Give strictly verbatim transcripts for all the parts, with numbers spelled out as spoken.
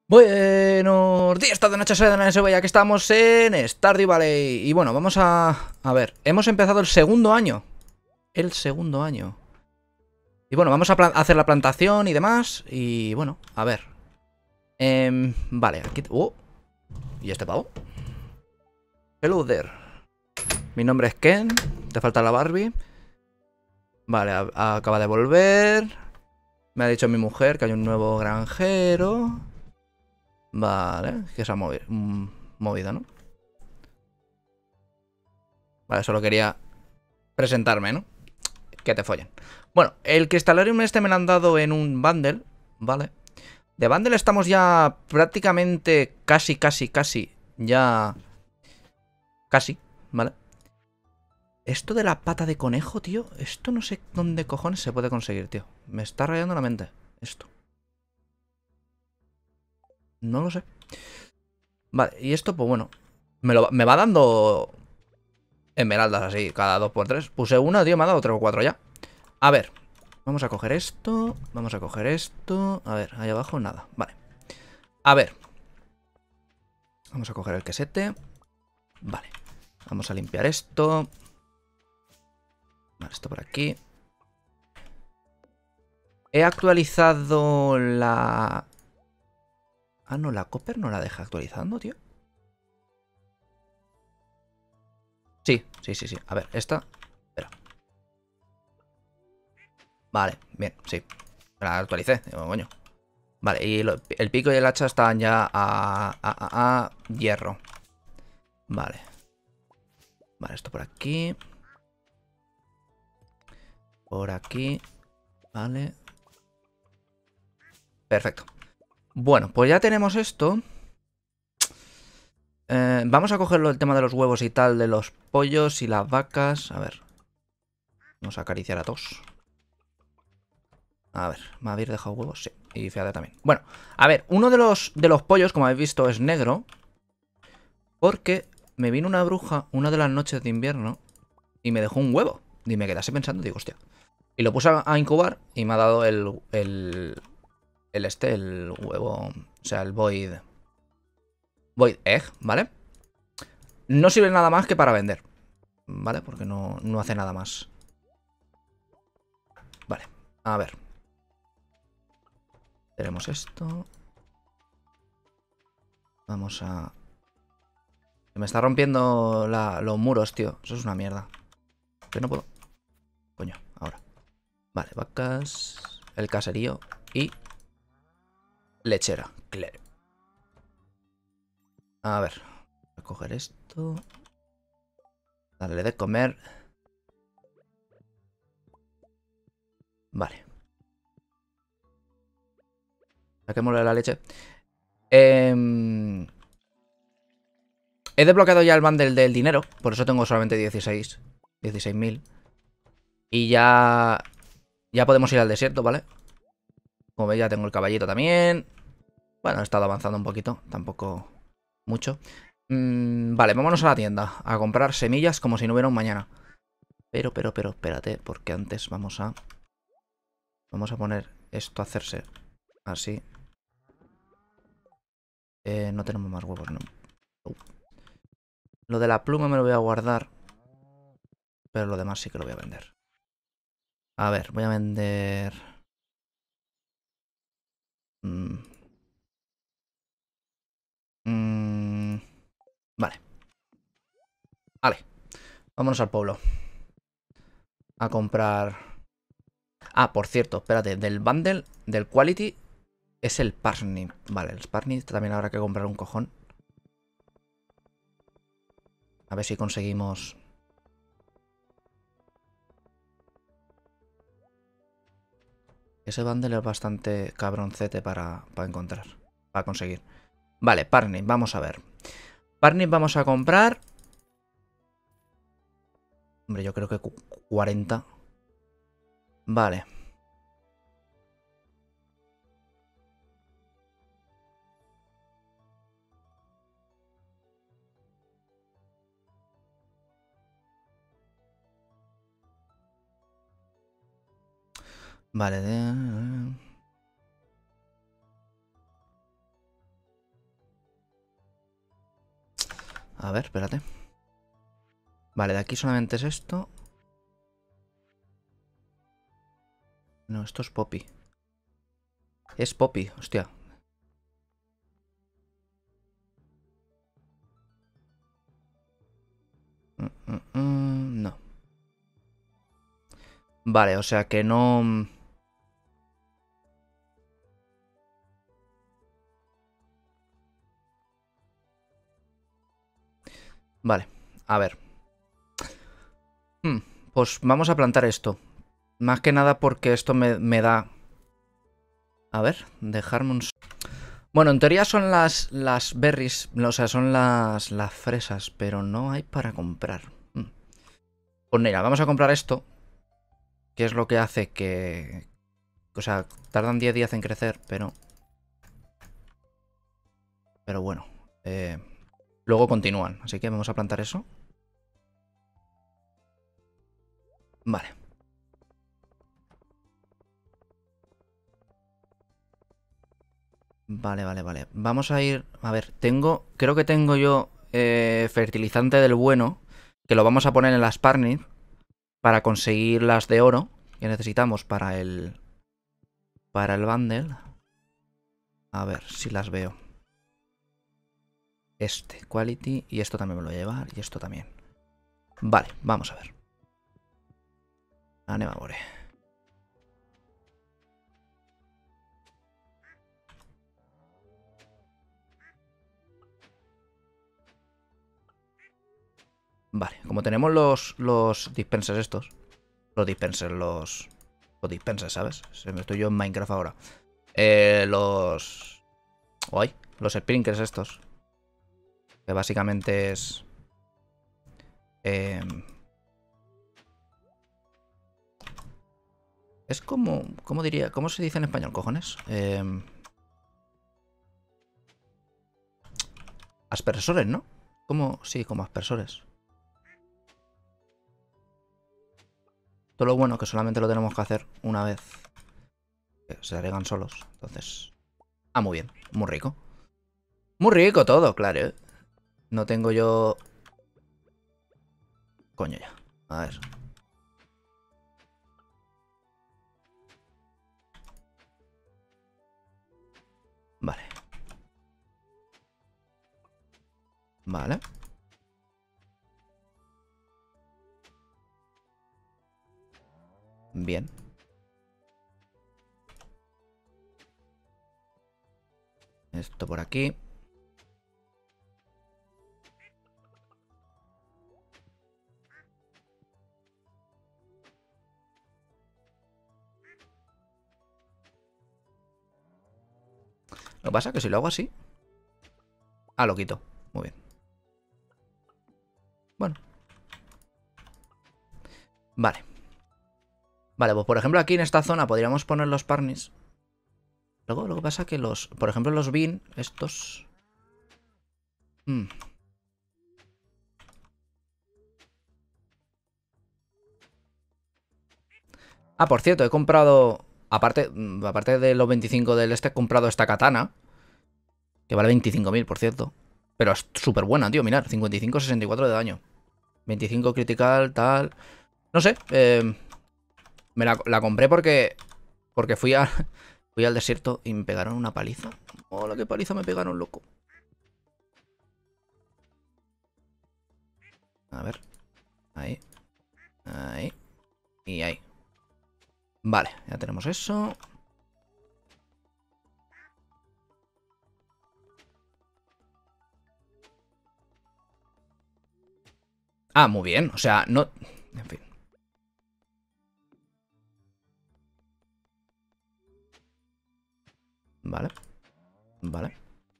Buenos días, tarde, noche, sea de la S B, ya que estamos en Stardew Valley. Y bueno, vamos a... A ver, hemos empezado el segundo año. El segundo año. Y bueno, vamos a hacer la plantación y demás. Y bueno, a ver. Eh, vale, aquí... Oh, ¿y este pavo? Hello there. Mi nombre es Ken. Te falta la Barbie. Vale, a, a, acaba de volver. Me ha dicho mi mujer que hay un nuevo granjero. Vale, que se ha movido, movido, ¿no? Vale, solo quería presentarme, ¿no? Que te follen. Bueno, el Crystalarium este me lo han dado en un bundle, ¿vale? De bundle estamos ya prácticamente casi, casi, casi, ya... Casi, ¿vale? Esto de la pata de conejo, tío, esto no sé dónde cojones se puede conseguir, tío. Me está rayando la mente, esto. No lo sé. Vale, y esto, pues bueno, me, lo, me va dando esmeraldas así, cada dos por tres. Puse una, tío, me ha dado tres o cuatro ya. A ver, vamos a coger esto, vamos a coger esto. A ver, ahí abajo nada, vale. A ver. Vamos a coger el quesete. Vale. Vamos a limpiar esto. Vale, esto por aquí. He actualizado la... Ah, no, la Copper no la deja actualizando, tío. Sí, sí, sí, sí. A ver, esta... Espera. Vale, bien, sí. La actualicé, digo, coño. Vale, y lo, el pico y el hacha están ya a, a, a, a hierro. Vale. Vale, esto por aquí. Por aquí. Vale. Perfecto. Bueno, pues ya tenemos esto. Eh, vamos a cogerlo el tema de los huevos y tal, de los pollos y las vacas. A ver. Vamos a acariciar a todos. A ver, ¿me habéis dejado huevos? Sí. Y fíjate también. Bueno, a ver, uno de los, de los pollos, como habéis visto, es negro. Porque me vino una bruja una de las noches de invierno y me dejó un huevo. Y me quedase pensando, digo, hostia. Y lo puse a incubar y me ha dado el, el, el este, el huevo, o sea, el void, void egg, ¿vale? No sirve nada más que para vender, ¿vale? Porque no, no hace nada más. Vale, a ver. Tenemos esto. Vamos a... Se me está rompiendo la, los muros, tío. Eso es una mierda. Que no puedo... Coño, ahora. Vale, vacas... El caserío y... Lechera, claro. A ver. Voy a coger esto. Darle de comer. Vale. Saquémosle la leche. Eh... He desbloqueado ya el bundle del dinero. Por eso tengo solamente dieciséis. dieciséis mil. Y ya... Ya podemos ir al desierto, ¿vale? Como veis ya tengo el caballito también. Bueno, he estado avanzando un poquito. Tampoco mucho. Mm, vale, vámonos a la tienda. A comprar semillas como si no hubiera un mañana. Pero, pero, pero, espérate. Porque antes vamos a... Vamos a poner esto a hacerse así. Eh, no tenemos más huevos, no. Uh. Lo de la pluma me lo voy a guardar. Pero lo demás sí que lo voy a vender. A ver, voy a vender... Mm. Mm. Vale. Vale. Vámonos al pueblo. A comprar... Ah, por cierto, espérate. Del bundle, del quality, es el parsnip. Vale, el parsnip también habrá que comprar un cojón. A ver si conseguimos... Ese bundle es bastante cabroncete para, para encontrar. Para conseguir. Vale, parsnip, vamos a ver. Parsnip vamos a comprar... Hombre, yo creo que cuarenta. Vale. Vale, de... A ver, espérate. Vale, de aquí solamente es esto. No, esto es Poppy. Es Poppy, hostia. Mm, mm, mm, no. Vale, o sea que no... Vale, a ver. Hmm, pues vamos a plantar esto. Más que nada porque esto me, me da... A ver, dejarme un... Bueno, en teoría son las, las berries, o sea, son las, las fresas, pero no hay para comprar. Hmm. Pues mira, vamos a comprar esto, que es lo que hace que... O sea, tardan diez días en crecer, pero... Pero bueno, eh, luego continúan, así que vamos a plantar eso. Vale. Vale, vale, vale. Vamos a ir... A ver, tengo... Creo que tengo yo eh, fertilizante del bueno, que lo vamos a poner en las Parnid para conseguir las de oro que necesitamos para el... Para el bundle. A ver si las veo. Este, quality, y esto también me lo voy a llevar, y esto también. Vale, vamos a ver. Anemabore. Vale, como tenemos los, los dispensers estos. Los dispensers, los... Los dispensers, ¿sabes? Se me estoy yo en Minecraft ahora. Eh, los... Uy, los sprinklers estos. Que básicamente es... Eh, es como... ¿Cómo diría? ¿Cómo se dice en español, cojones? Eh, aspersores, ¿no? Como... Sí, como aspersores. Todo lo bueno que solamente lo tenemos que hacer una vez. Que se agregan solos. Entonces... Ah, muy bien. Muy rico. Muy rico todo, claro. No tengo yo... Coño ya. A ver. Vale. Vale. Bien. Esto por aquí. Lo que pasa es que si lo hago así... Ah, lo quito. Muy bien. Bueno. Vale. Vale, pues por ejemplo aquí en esta zona podríamos poner los parnis. Luego lo que pasa es que los... Por ejemplo los bean, estos... Hmm. Ah, por cierto, he comprado... Aparte, aparte de los veinticinco del este, he comprado esta katana. Que vale veinticinco mil, por cierto. Pero es súper buena, tío. Mirad, cincuenta y cinco, sesenta y cuatro de daño. veinticinco critical, tal... No sé, eh, me la, la compré porque... Porque fui, a, fui al desierto y me pegaron una paliza. Hola, qué paliza me pegaron, loco. A ver. Ahí. Ahí. Y ahí. Vale, ya tenemos eso. Ah, muy bien. O sea, no... En fin. Vale. Vale.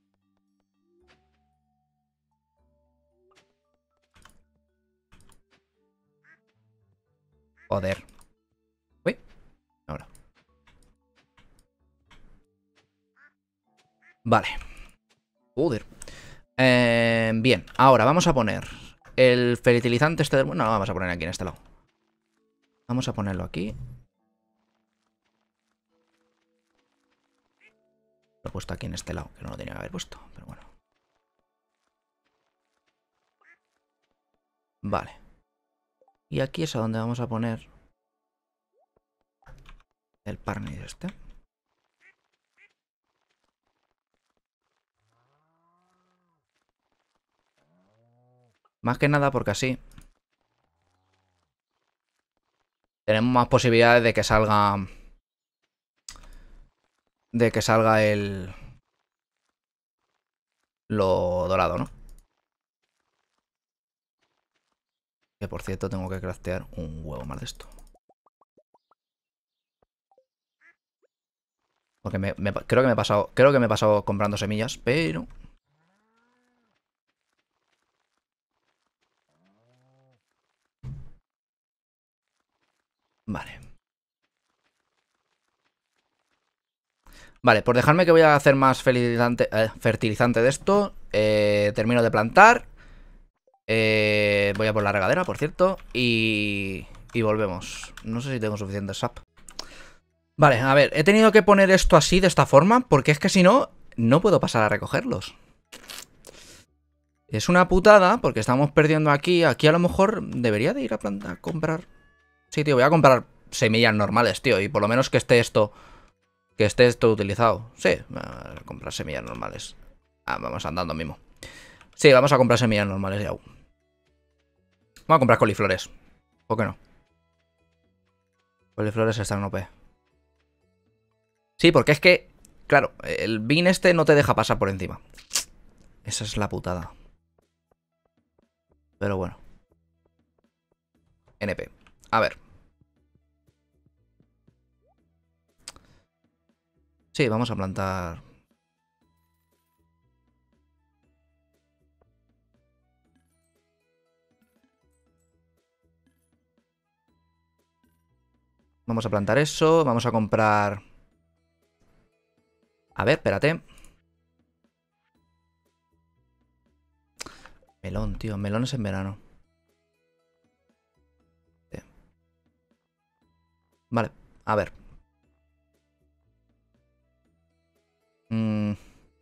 Joder. Uy. Ahora. Vale. Joder. Eh, bien. Ahora vamos a poner el fertilizante este del... No, lo vamos a poner aquí en este lado. Vamos a ponerlo aquí. Lo he puesto aquí en este lado, que no lo tenía que haber puesto, pero bueno. Vale. Y aquí es a donde vamos a poner el partner este. Más que nada porque así tenemos más posibilidades de que salga... De que salga el... Lo dorado, ¿no? Que por cierto tengo que craftear un huevo más de esto. Porque me, me, creo que me he pasado. Creo que me he pasado comprando semillas, pero. Vale. Vale, por dejarme que voy a hacer más fertilizante, eh, fertilizante de esto. Eh, termino de plantar. Eh, voy a por la regadera, por cierto. Y. Y volvemos. No sé si tengo suficiente sap. Vale, a ver, he tenido que poner esto así, de esta forma, porque es que si no, no puedo pasar a recogerlos. Es una putada, porque estamos perdiendo aquí. Aquí a lo mejor debería de ir a, a comprar... Sí, tío, voy a comprar semillas normales, tío. Y por lo menos que esté esto... Que esté esto utilizado. Sí, voy a comprar semillas normales. Ah, vamos andando mismo. Sí, vamos a comprar semillas normales ya. Vamos a comprar coliflores. ¿Por qué no? Coliflores están en O P. Sí, porque es que... Claro, el bin este no te deja pasar por encima. Esa es la putada. Pero bueno. N P. A ver. Sí, vamos a plantar... Vamos a plantar eso. Vamos a comprar... A ver, espérate. Melón, tío. Melones en verano. Sí. Vale, a ver. Mm.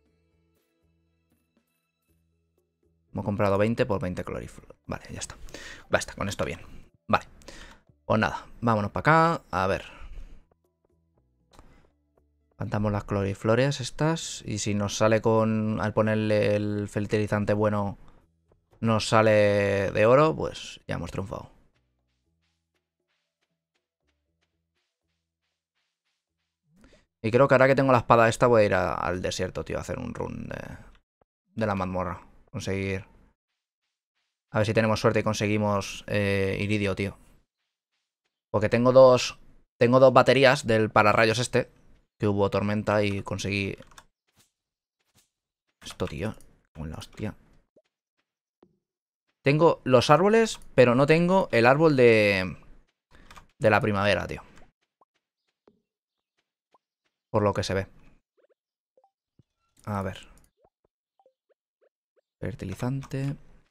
Hemos comprado veinte por veinte cloriflor. Vale, ya está. Basta, con esto bien. Vale. Pues nada, vámonos para acá. A ver. Plantamos las cloriflores estas. Y si nos sale con... Al ponerle el fertilizante bueno... Nos sale de oro, pues ya hemos triunfado. Y creo que ahora que tengo la espada esta voy a ir a, al desierto, tío. A hacer un run de, de la mazmorra. Conseguir... A ver si tenemos suerte y conseguimos eh, iridio, tío. Porque tengo dos... Tengo dos baterías del pararrayos este. Que hubo tormenta y conseguí... Esto, tío. Con la hostia. Tengo los árboles, pero no tengo el árbol de... De la primavera, tío. Por lo que se ve. A ver. Fertilizante.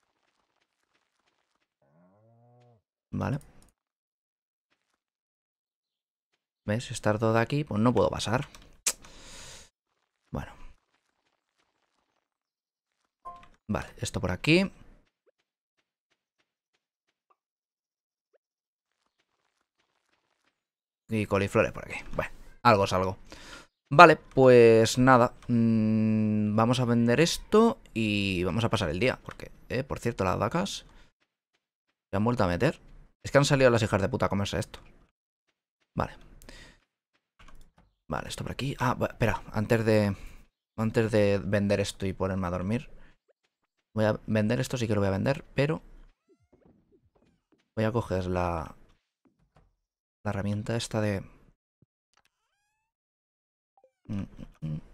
Vale. ¿Ves? Estar todo de aquí, pues no puedo pasar. Bueno. Vale, esto por aquí. Y coliflores por aquí. Bueno, algo es algo. Vale, pues nada. Mmm, vamos a vender esto y vamos a pasar el día. Porque, eh, por cierto, las vacas se han vuelto a meter. Es que han salido las hijas de puta a comerse esto. Vale. Vale, esto por aquí. Ah, espera, antes de... Antes de vender esto y ponerme a dormir. Voy a vender esto, sí que lo voy a vender, pero... Voy a coger la... La herramienta esta de... Mm, mm, mm.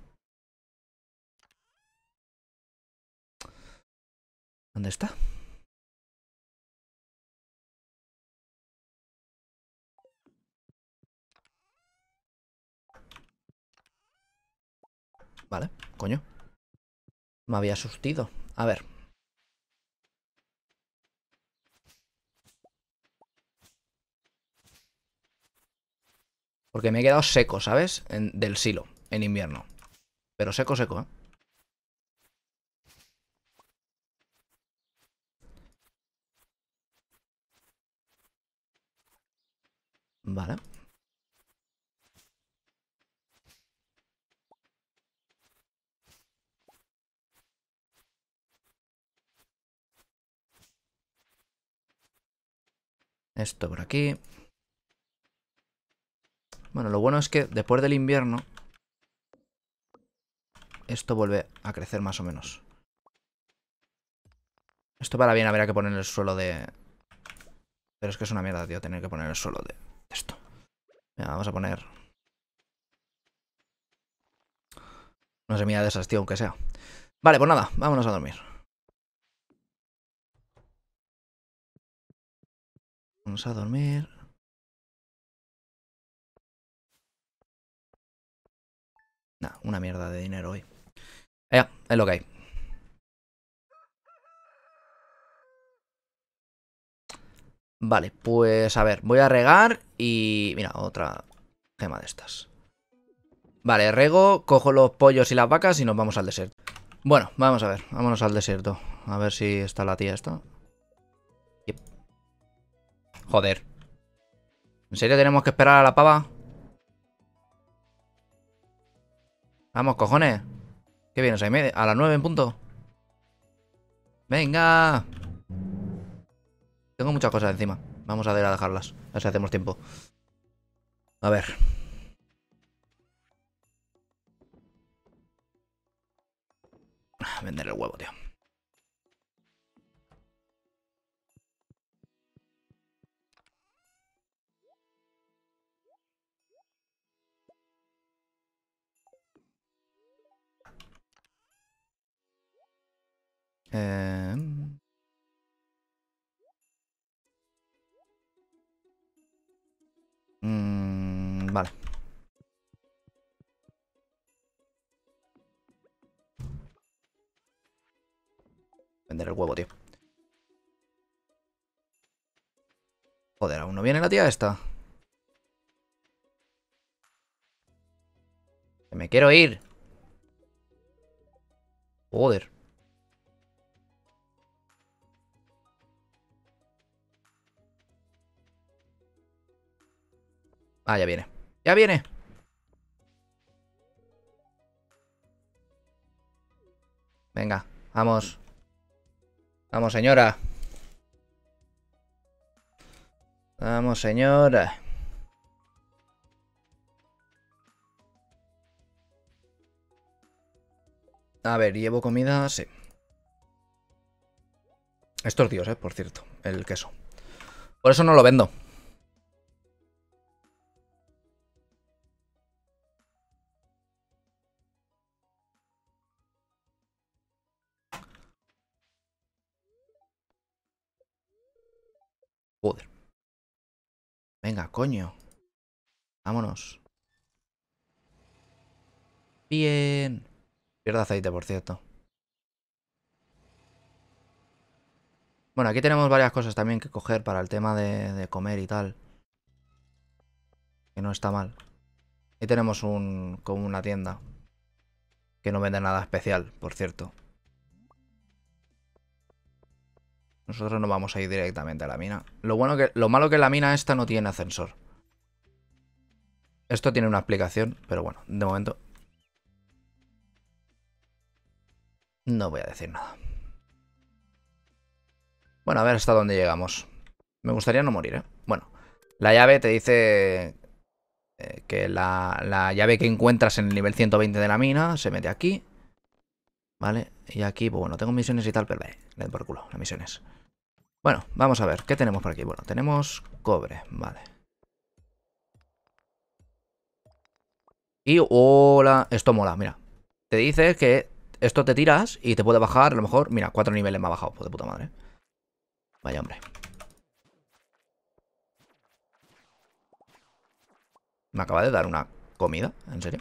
¿Dónde está? Vale, coño. Me había asustido. A ver. Porque me he quedado seco, ¿sabes? En, del silo, en invierno. Pero seco, seco, ¿eh? Vale. Esto por aquí. Bueno, lo bueno es que después del invierno esto vuelve a crecer más o menos. Esto para bien habría que poner el suelo de... Pero es que es una mierda, tío, tener que poner el suelo de esto. Venga, vamos a poner... una semilla de esas, tío, aunque sea. Vale, pues nada, vámonos a dormir. Vamos a dormir. Nah, una mierda de dinero hoy. Ya, es lo que hay. Vale, pues a ver, voy a regar y... Mira, otra gema de estas. Vale, rego, cojo los pollos y las vacas y nos vamos al desierto. Bueno, vamos a ver, vámonos al desierto. A ver si está la tía esta. Yep. Joder. ¿En serio tenemos que esperar a la pava? Vamos, cojones. ¿Qué vienes ahí? media? A las nueve en punto. Venga. Tengo muchas cosas encima. Vamos a ir a dejarlas. A ver si hacemos tiempo. A ver. Vender el huevo, tío. Eh... Mm, vale. Vender el huevo, tío. Joder, ¿aún no viene la tía esta? Que me quiero ir. Joder. Ah, ya viene. ¡Ya viene! Venga, vamos. Vamos, señora. Vamos, señora. A ver, llevo comida, sí. Estos tíos, eh, por cierto. El queso. Por eso no lo vendo. Joder. Venga, coño. Vámonos. Bien. Pierde aceite, por cierto. Bueno, aquí tenemos varias cosas también que coger para el tema de, de comer y tal. Que no está mal. Aquí tenemos un como una tienda. Que no vende nada especial, por cierto. Nosotros no vamos a ir directamente a la mina. Lo bueno que, lo malo que la mina esta no tiene ascensor. Esto tiene una explicación, pero bueno, de momento no voy a decir nada. Bueno, a ver hasta dónde llegamos. Me gustaría no morir, ¿eh? Bueno, la llave te dice eh, que la, la llave que encuentras en el nivel ciento veinte de la mina se mete aquí. ¿Vale? Y aquí, pues bueno, tengo misiones y tal, pero eh, le doy por culo las misiones. Bueno, vamos a ver, ¿qué tenemos por aquí? Bueno, tenemos cobre, vale. Y, hola, esto mola, mira. Te dice que esto te tiras y te puede bajar, a lo mejor, mira, cuatro niveles me ha bajado, pues de puta madre. Vaya, hombre. Me acaba de dar una comida, ¿en serio?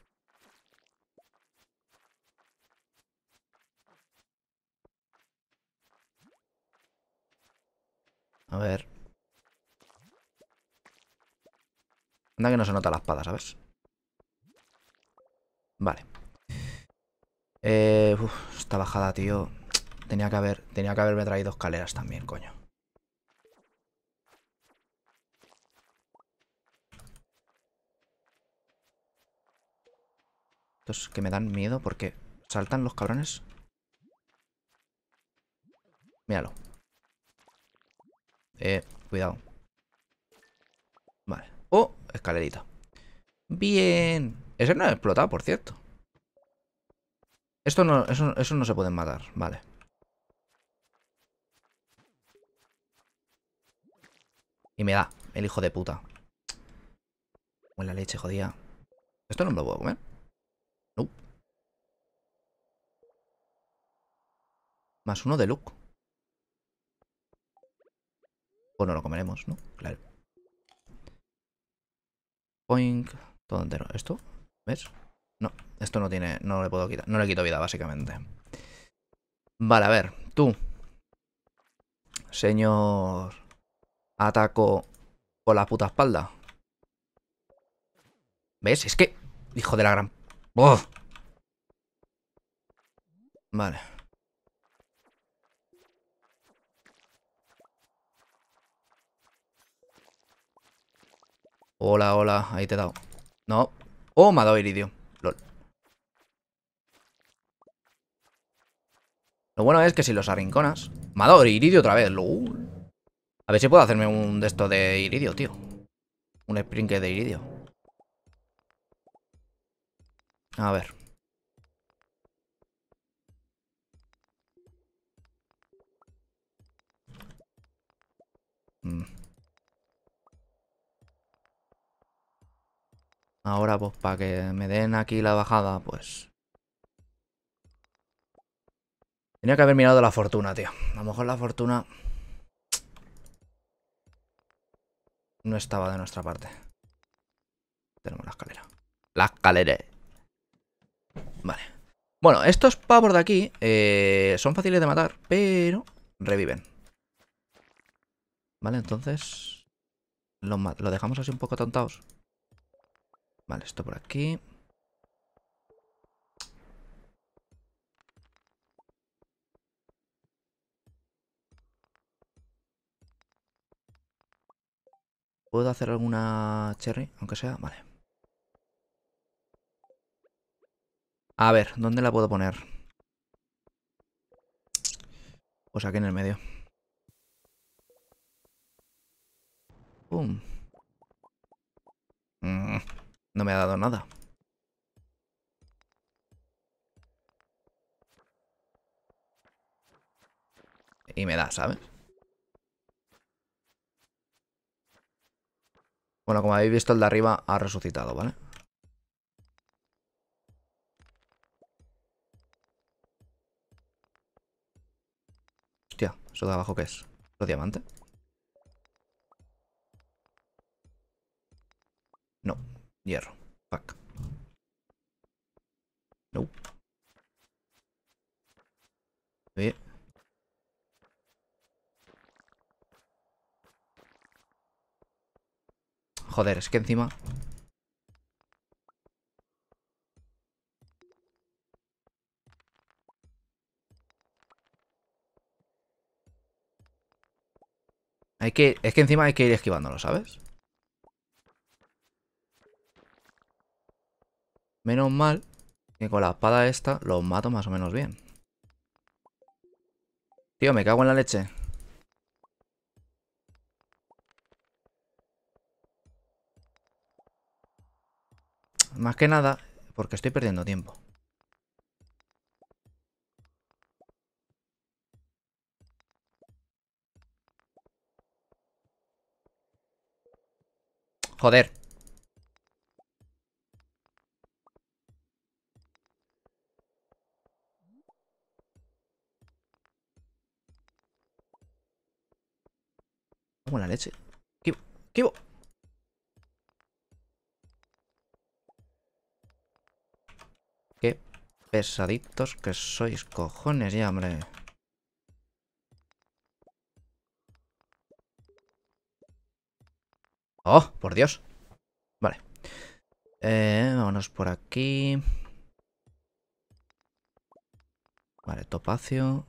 A ver. Anda que no se nota la espada, ¿sabes? Vale. Eh, uf, esta bajada, tío. Tenía que haber, tenía que haberme traído escaleras también, coño. Estos que me dan miedo porque saltan los cabrones. Míralo. Eh, cuidado. Vale. Oh, escalerita. Bien. Ese no ha explotado, por cierto. Esto no, eso, eso no se pueden matar. Vale. Y me da, el hijo de puta. Huele la leche, jodía. Esto no me lo puedo comer. No. Más uno de Luke. Pues no lo comeremos, ¿no? Claro. Poink. Todo entero. ¿Esto? ¿Ves? No, esto no tiene... No le puedo quitar. No le quito vida, básicamente. Vale, a ver. Tú. Señor... Ataco por la puta espalda. ¿Ves? Es que... Hijo de la gran... ¡Oh! Vale. Hola, hola. Ahí te he dado. No. Oh, me ha dado iridio. Lol. Lo bueno es que si los arrinconas... Me ha dado iridio otra vez. Lol. A ver si puedo hacerme un de esto de iridio, tío. Un sprink de iridio. A ver. Mm. Ahora, pues, para que me den aquí la bajada, pues... Tenía que haber mirado la fortuna, tío. A lo mejor la fortuna... No estaba de nuestra parte. Tenemos la escalera. La escalera. Vale. Bueno, estos pavos de aquí eh, son fáciles de matar, pero reviven. Vale, entonces... Lo, lo dejamos así un poco tontados. Vale, esto por aquí. ¿Puedo hacer alguna cherry? Aunque sea, vale. A ver, ¿dónde la puedo poner? Pues aquí en el medio. Pum. Mm, no me ha dado nada. Y me da, ¿sabes? Bueno, como habéis visto, el de arriba ha resucitado, ¿vale? Hostia, ¿eso de abajo qué es? ¿Lo diamante? No, hierro. Fuck. No. Oye. Joder, es que encima... Hay que... Es que encima hay que ir esquivándolo, ¿sabes? Menos mal que con la espada esta los mato más o menos bien. Tío, me cago en la leche. Más que nada, porque estoy perdiendo tiempo. Joder. Cago en la leche. Kibo, Kibo. Qué pesaditos que sois, cojones ya, hombre. Oh, por Dios. Vale. Eh, vámonos por aquí. Vale, topacio.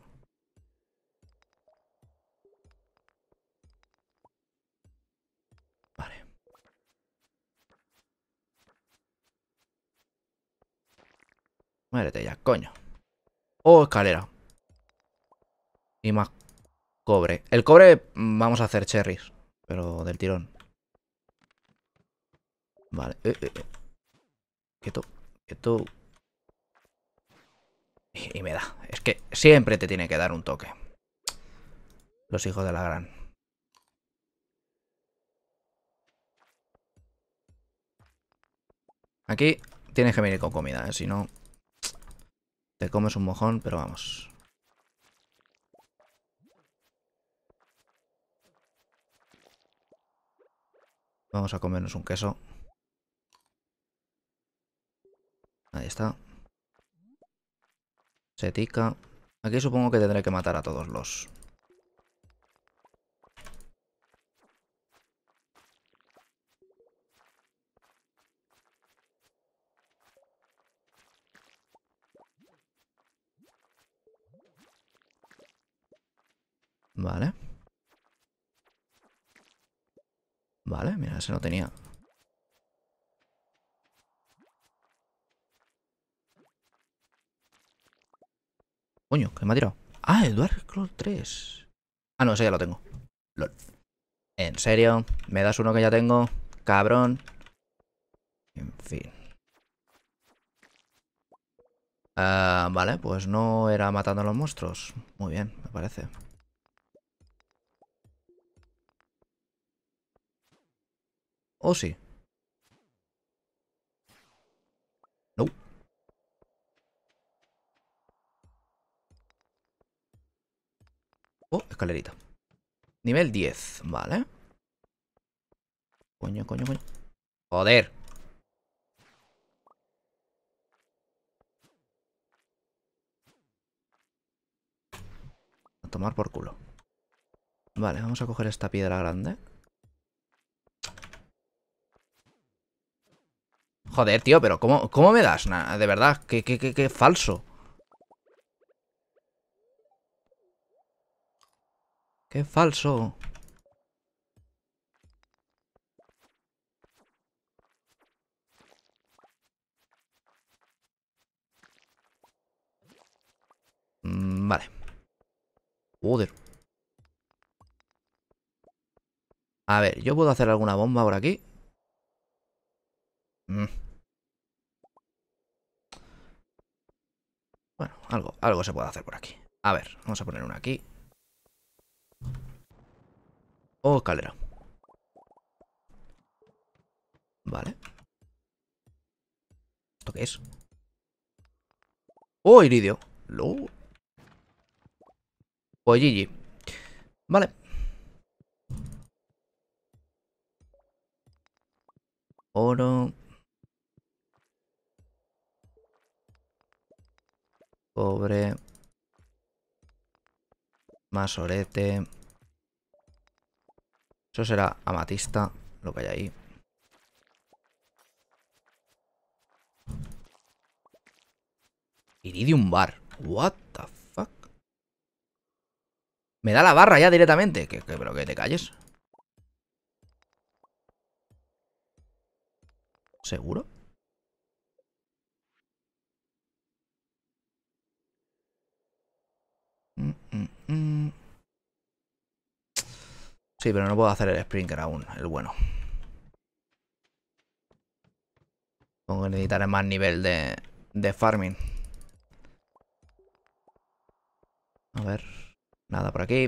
Vale. Muérete ya, coño. Oh, escalera. Y más cobre. El cobre vamos a hacer cherries. Pero del tirón. Vale. Eh, eh, eh. Quieto. Quieto. Y, y me da. Es que siempre te tiene que dar un toque. Los hijos de la gran. Aquí tienes que venir con comida, ¿eh? Si no, te comes un mojón, pero vamos. Vamos a comernos un queso. Ahí está. Setica. Aquí supongo que tendré que matar a todos los... Vale. Vale, mira, ese no tenía. Coño, ¿qué me ha tirado? Ah, el Dark Scrolls tres. Ah, no, ese ya lo tengo. Lol. ¿En serio? ¿Me das uno que ya tengo? Cabrón. En fin. Ah, vale, pues no era matando a los monstruos. Muy bien, me parece. ¿O sí? No. Oh, escalerita. Nivel diez, vale. Coño, coño, coño. Joder. A tomar por culo. Vale, vamos a coger esta piedra grande. Joder, tío, pero ¿cómo, cómo me das? Nah, de verdad, qué, qué, qué, qué falso. Qué falso. Mm, vale. Joder. A ver, yo puedo hacer alguna bomba por aquí. Mm. Bueno, algo, algo se puede hacer por aquí. A ver, vamos a poner una aquí. Oh, escalera. Vale. ¿Esto qué es? Oh, iridio. Lo. Pues G G. Vale. Oro. Cobre. Más orete. Eso será amatista, lo que hay ahí. Iridium bar. What the fuck. Me da la barra ya directamente. Que, que, pero que te calles. ¿Seguro? Mm, mm, mm. Sí, pero no puedo hacer el Sprinkler aún, el bueno. Pongo que necesitaré más nivel de, de farming. A ver, nada por aquí.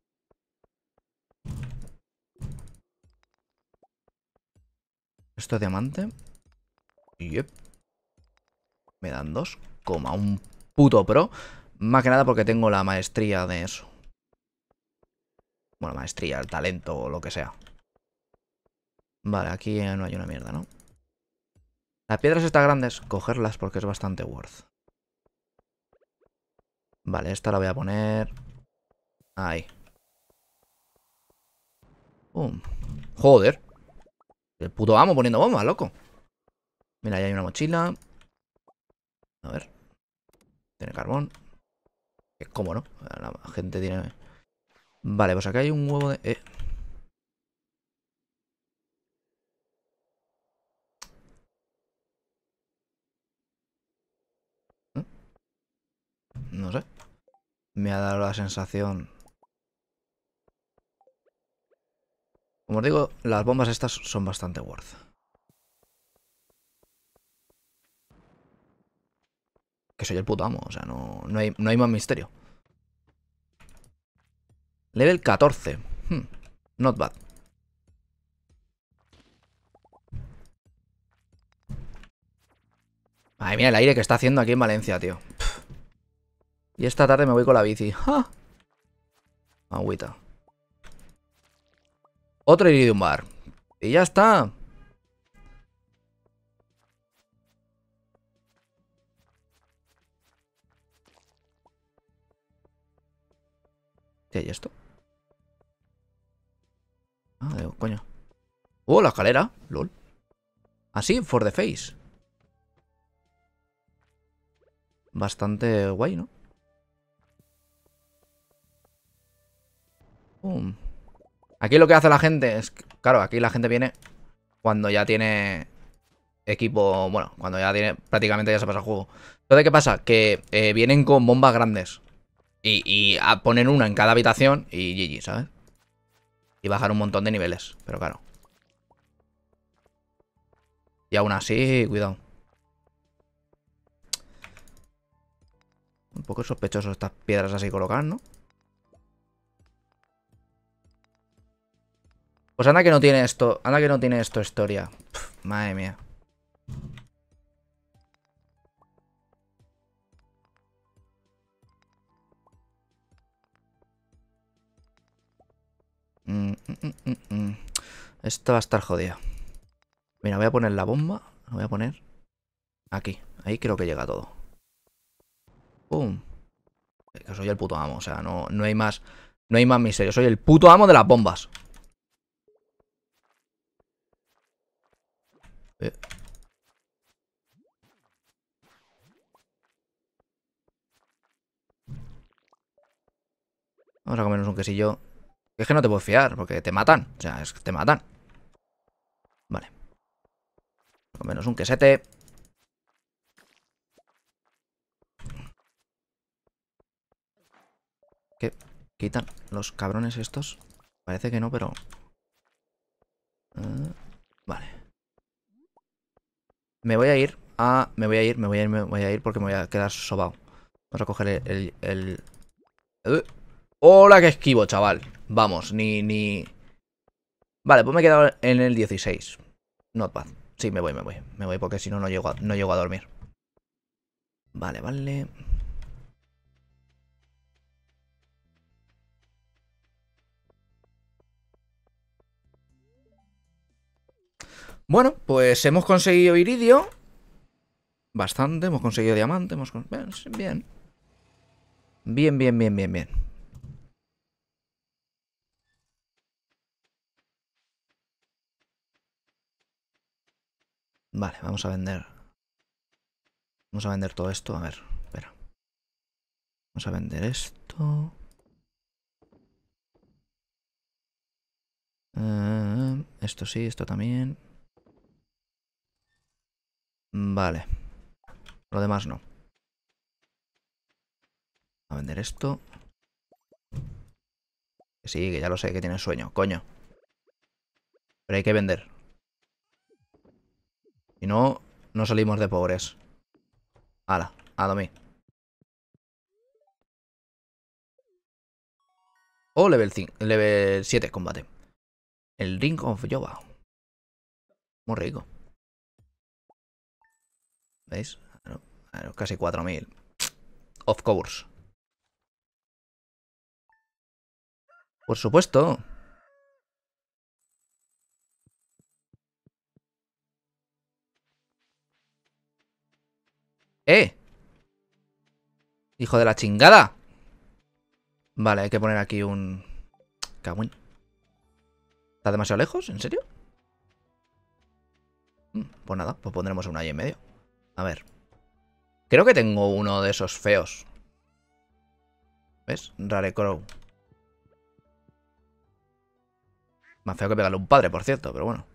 ¿Esto es diamante? Yep. Me dan dos. Coma un puto pro. Más que nada porque tengo la maestría de eso. Bueno, maestría, el talento o lo que sea. Vale, aquí no hay una mierda, ¿no? Las piedras estas grandes, cogerlas porque es bastante worth. Vale, esta la voy a poner... Ahí. Pum. Joder. El puto amo poniendo bombas, loco. Mira, ahí hay una mochila. A ver. Tiene carbón. ¿Cómo no? La gente tiene... Vale, pues acá hay un huevo de... Eh. Me ha dado la sensación. Como os digo, las bombas estas son bastante worth. Que soy el puto amo, o sea, no, no, hay, no hay más misterio. Level catorce. Hmm, not bad. Madre mía, el aire que está haciendo aquí en Valencia, tío. Pff. Y esta tarde me voy con la bici. ¡Ja! Agüita. Otro Iridium Bar. Y ya está. ¿Qué hay esto? Ah, digo, coño. Oh, la escalera. Lol. Así, for the face. Bastante guay, ¿no? Pum. Aquí lo que hace la gente es... Claro, aquí la gente viene cuando ya tiene equipo... Bueno, cuando ya tiene... Prácticamente ya se pasa el juego. Entonces, ¿qué pasa? Que eh, vienen con bombas grandes. Y, y a poner una en cada habitación y G G, ¿sabes? Y bajar un montón de niveles. Pero claro. Y aún así, cuidado. Un poco sospechoso estas piedras así colocadas, ¿no? Pues anda que no tiene esto. Anda que no tiene esto historia. Pff, madre mía. Mm, mm, mm, mm. Esto va a estar jodida. Mira, voy a poner la bomba. La voy a poner aquí. Ahí creo que llega todo. ¡Pum! Que soy el puto amo. O sea, no, no hay más. No hay más misterio. Soy el puto amo de las bombas. Eh. Vamos a comernos un quesillo. Es que no te puedo fiar, porque te matan. O sea, es que te matan. Vale. Vamos a comernos un quesete. ¿Qué? ¿Quitan los cabrones estos? Parece que no, pero... Uh, vale. Me voy a ir a... Me voy a ir, me voy a ir, me voy a ir porque me voy a quedar sobao. Vamos a coger el... el, el... Uh. ¡Hola, que esquivo, chaval! Vamos, ni... ni... Vale, pues me he quedado en el dieciséis. Not bad. Sí, me voy, me voy. Me voy porque si no, no llego a, no llego a dormir. Vale, vale. Bueno, pues hemos conseguido iridio. Bastante, hemos conseguido diamante. Hemos con... Bien. Bien, bien, bien, bien, bien. Vale, vamos a vender. Vamos a vender todo esto. A ver, espera. Vamos a vender esto. Uh, esto sí, esto también. Vale. Lo demás no. A vender esto. Que sí, que ya lo sé, que tienes sueño, coño. Pero hay que vender. Si no, no salimos de pobres. Hala, a dormir. Oh, level cinco, level siete, combate. El Ring of Yoba. Muy rico. ¿Veis? Claro, claro, casi cuatro mil. Of course. Por supuesto. ¡Eh! ¡Hijo de la chingada! Vale, hay que poner aquí un... Cagüín. ¿Está demasiado lejos? ¿En serio? Pues nada, pues pondremos una ahí en medio. A ver. Creo que tengo uno de esos feos. ¿Ves? Rarecrow. Más feo que pegarle a un padre, por cierto, pero bueno.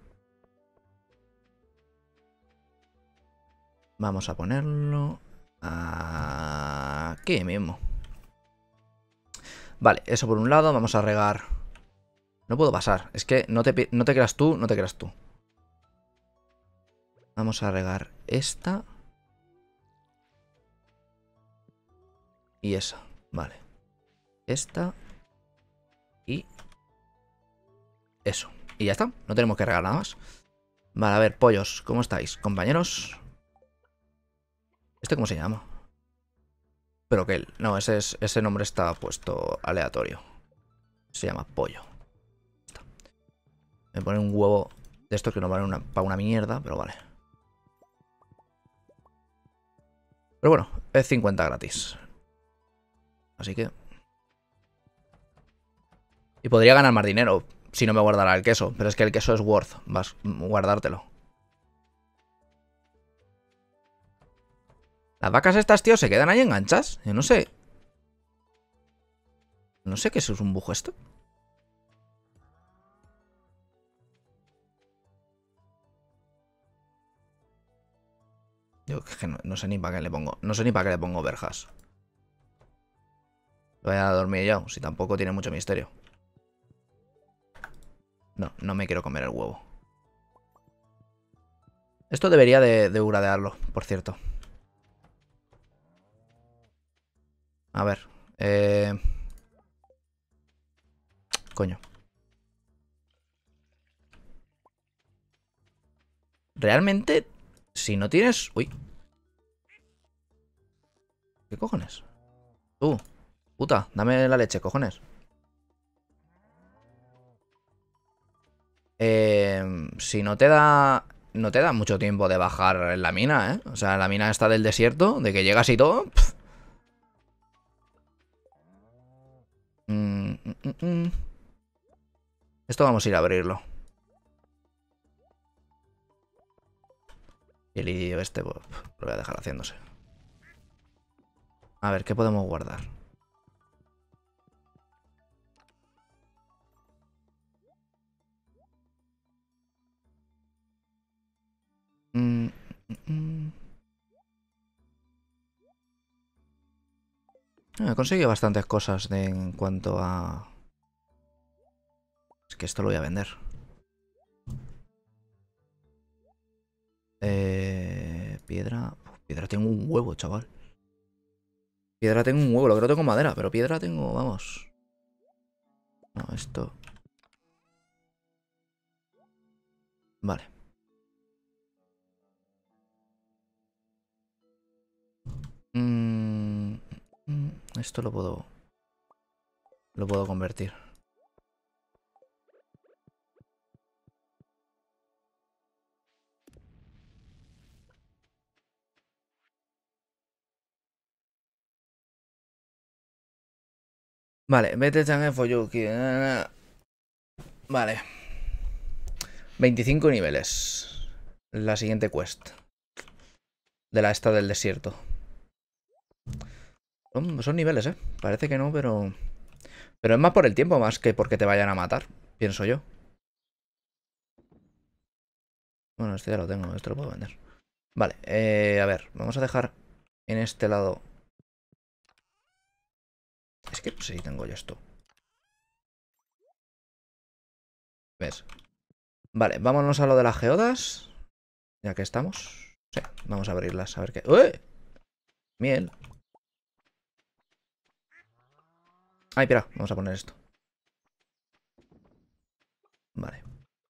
Vamos a ponerlo... aquí mismo. Vale, eso por un lado. Vamos a regar. No puedo pasar. Es que no te, no te creas tú, no te creas tú. Vamos a regar esta. Y esa. Vale. Esta. Y eso. Y ya está. No tenemos que regar nada más. Vale, a ver, pollos. ¿Cómo estáis, compañeros? ¿Este cómo se llama? Pero que él. No, ese, es, ese nombre está puesto aleatorio. Se llama pollo. Está. Me pone un huevo de esto que no vale una, para una mierda, pero vale. Pero bueno, es cincuenta gratis. Así que... Y podría ganar más dinero si no me guardara el queso. Pero es que el queso es worth. Vas a guardártelo. Las vacas estas, tío, se quedan ahí enganchadas. Yo no sé. No sé qué es un bujo esto. Yo que no, no sé ni para qué le pongo. No sé ni para qué le pongo verjas. Voy a dormir ya, si tampoco tiene mucho misterio. No, no me quiero comer el huevo. Esto debería de, de uradearlo, por cierto. A ver. Eh... Coño. Realmente, si no tienes... Uy. ¿Qué cojones? Tú. Puta, dame la leche, cojones. Eh, si no te da... No te da mucho tiempo de bajar en la mina, ¿eh? O sea, la mina está del desierto, de que llegas y todo... Mm, mm, mm, mm. Esto vamos a ir a abrirlo. Y el idioma este, pues, lo voy a dejar haciéndose. A ver, ¿qué podemos guardar? Mm, mm, mm. He conseguido bastantes cosas de, en cuanto a... Es que esto lo voy a vender. Eh, piedra... Piedra tengo un huevo, chaval. Piedra tengo un huevo, lo que no tengo madera, pero piedra tengo, vamos. No, esto... Vale. Mm, mm, esto lo puedo... Lo puedo convertir. Vale, vete Chang'e Foyuki. Vale. veinticinco niveles. La siguiente quest. De la esta del desierto. Son, son niveles, ¿eh? Parece que no, pero... Pero es más por el tiempo, más que porque te vayan a matar. Pienso yo. Bueno, este ya lo tengo. Esto lo puedo vender. Vale, eh, a ver. Vamos a dejar en este lado... Es que no sé si tengo yo esto. ¿Ves? Vale, vámonos a lo de las geodas. Ya que estamos. Sí, vamos a abrirlas, a ver qué... ¡Uy! Miel. Ay, espera, vamos a poner esto. Vale.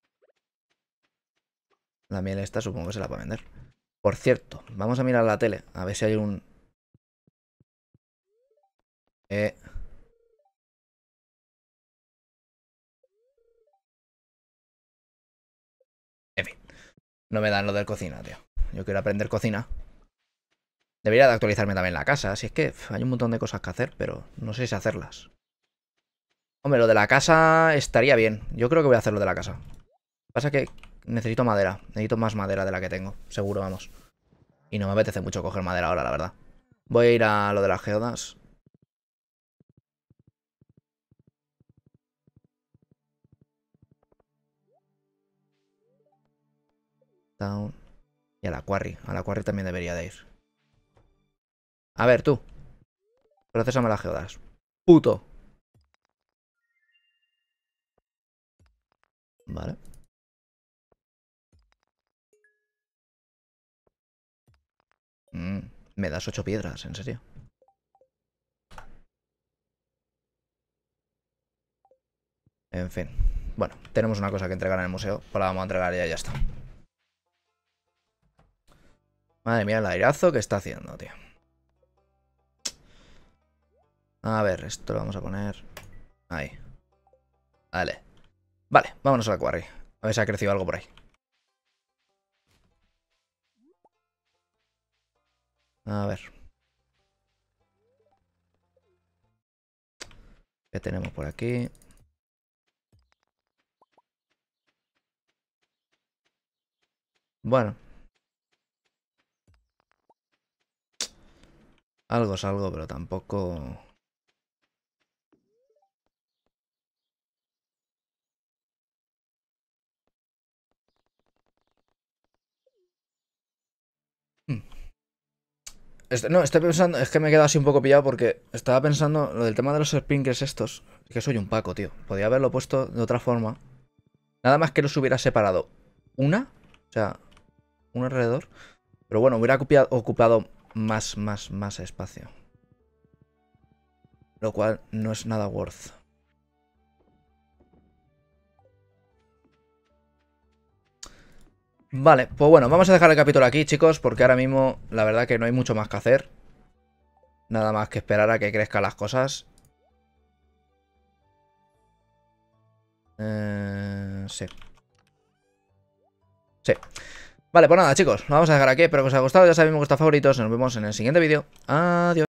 La miel esta supongo que se la va a vender. Por cierto, vamos a mirar la tele. A ver si hay un... Eh... En fin. No me dan lo de cocina, tío. Yo quiero aprender cocina. Debería de actualizarme también la casa. Si es que pff, hay un montón de cosas que hacer, pero no sé si hacerlas. Hombre, lo de la casa estaría bien. Yo creo que voy a hacer lo de la casa. Pasa que necesito madera. Necesito más madera de la que tengo. Seguro, vamos. Y no me apetece mucho coger madera ahora, la verdad. Voy a ir a lo de las geodas. Down. Y a la quarry. A la quarry también debería de ir. A ver, tú. Procésame las geodas. Puto. Vale. Mm, me das ocho piedras, ¿en serio? En fin. Bueno, tenemos una cosa que entregar en el museo. Pues la vamos a entregar y ya, ya está. Madre mía, el airazo que está haciendo, tío. A ver, esto lo vamos a poner ahí. Vale. Vale, vámonos a la quarry. A ver si ha crecido algo por ahí. A ver. ¿Qué tenemos por aquí? Bueno. Algo es algo, pero tampoco... Hmm. Este, no, estoy pensando... Es que me he quedado así un poco pillado porque estaba pensando lo del tema de los sprinkles estos. Que soy un Paco, tío. Podría haberlo puesto de otra forma. Nada más que los hubiera separado una. O sea, un alrededor. Pero bueno, hubiera ocupado, ocupado más, más, más espacio. Lo cual no es nada worth. Vale, pues bueno, vamos a dejar el capítulo aquí, chicos, porque ahora mismo la verdad que no hay mucho más que hacer. Nada más que esperar a que crezcan las cosas. Eh, sí. Sí. Vale, pues nada, chicos, lo vamos a dejar aquí. Espero que os haya gustado. Ya sabéis, me gusta favoritos. Nos vemos en el siguiente vídeo. Adiós.